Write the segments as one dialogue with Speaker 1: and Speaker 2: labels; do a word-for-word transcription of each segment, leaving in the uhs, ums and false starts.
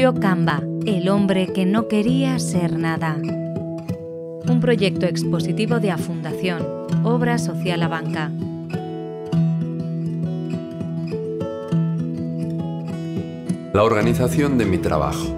Speaker 1: Julio Camba, el hombre que no quería ser nada. Un proyecto expositivo de A Fundación, Obra Social Abanca.
Speaker 2: La organización de mi trabajo.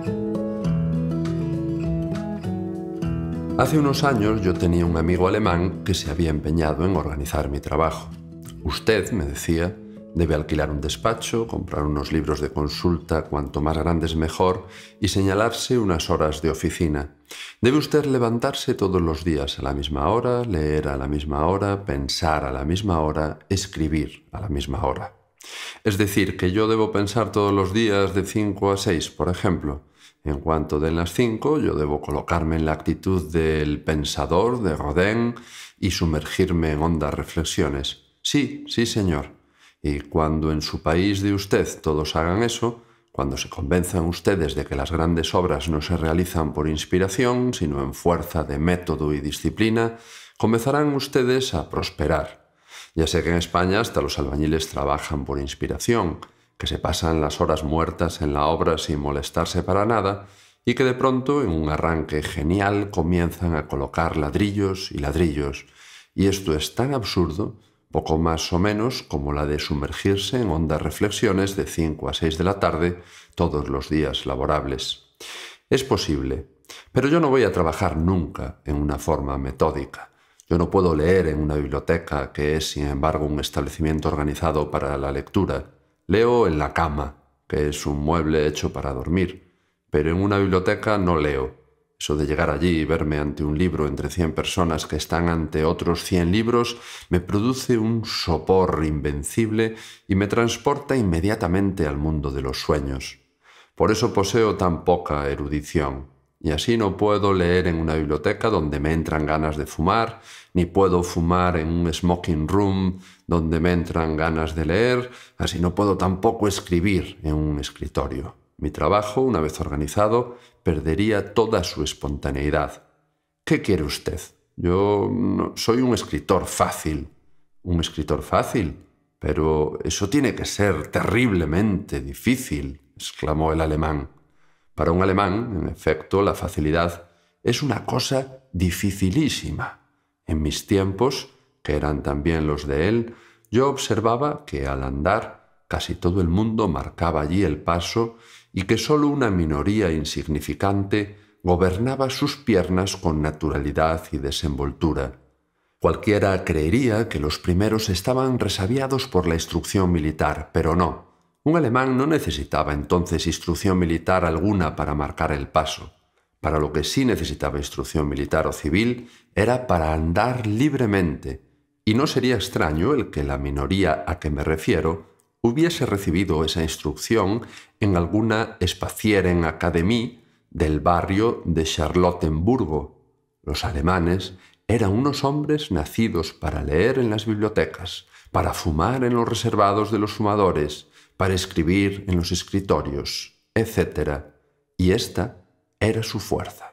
Speaker 2: Hace unos años yo tenía un amigo alemán que se había empeñado en organizar mi trabajo. Usted, me decía, debe alquilar un despacho, comprar unos libros de consulta cuanto más grandes mejor y señalarse unas horas de oficina. Debe usted levantarse todos los días a la misma hora, leer a la misma hora, pensar a la misma hora, escribir a la misma hora. Es decir, que yo debo pensar todos los días de cinco a seis, por ejemplo. En cuanto den las cinco, yo debo colocarme en la actitud del pensador de Rodin y sumergirme en hondas reflexiones. Sí, sí, señor. Y cuando en su país de usted todos hagan eso, cuando se convenzan ustedes de que las grandes obras no se realizan por inspiración, sino en fuerza de método y disciplina, comenzarán ustedes a prosperar. Ya sé que en España hasta los albañiles trabajan por inspiración, que se pasan las horas muertas en la obra sin molestarse para nada y que de pronto, en un arranque genial, comienzan a colocar ladrillos y ladrillos. Y esto es tan absurdo, poco más o menos como la de sumergirse en hondas reflexiones de cinco a seis de la tarde todos los días laborables. Es posible, pero yo no voy a trabajar nunca en una forma metódica. Yo no puedo leer en una biblioteca, que es, sin embargo, un establecimiento organizado para la lectura. Leo en la cama, que es un mueble hecho para dormir, pero en una biblioteca no leo. Eso de llegar allí y verme ante un libro entre cien personas que están ante otros cien libros me produce un sopor invencible y me transporta inmediatamente al mundo de los sueños. Por eso poseo tan poca erudición. Y así no puedo leer en una biblioteca donde me entran ganas de fumar, ni puedo fumar en un smoking room donde me entran ganas de leer, así no puedo tampoco escribir en un escritorio. Mi trabajo, una vez organizado, perdería toda su espontaneidad. ¿Qué quiere usted? Yo no, soy un escritor fácil. ¿Un escritor fácil? Pero eso tiene que ser terriblemente difícil, exclamó el alemán. Para un alemán, en efecto, la facilidad es una cosa dificilísima. En mis tiempos, que eran también los de él, yo observaba que al andar casi todo el mundo marcaba allí el paso y que sólo una minoría insignificante gobernaba sus piernas con naturalidad y desenvoltura. Cualquiera creería que los primeros estaban resabiados por la instrucción militar, pero no. Un alemán no necesitaba entonces instrucción militar alguna para marcar el paso. Para lo que sí necesitaba instrucción militar o civil era para andar libremente, y no sería extraño el que la minoría a que me refiero hubiese recibido esa instrucción en alguna Spazierenakademie del barrio de Charlottenburgo. Los alemanes eran unos hombres nacidos para leer en las bibliotecas, para fumar en los reservados de los fumadores, para escribir en los escritorios, etcétera. Y esta era su fuerza.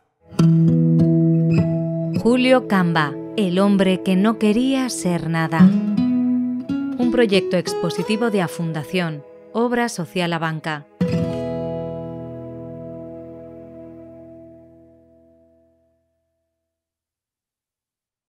Speaker 1: Julio Camba, el hombre que no quería ser nada. Un proyecto expositivo de A Fundación, Obra Social Abanca.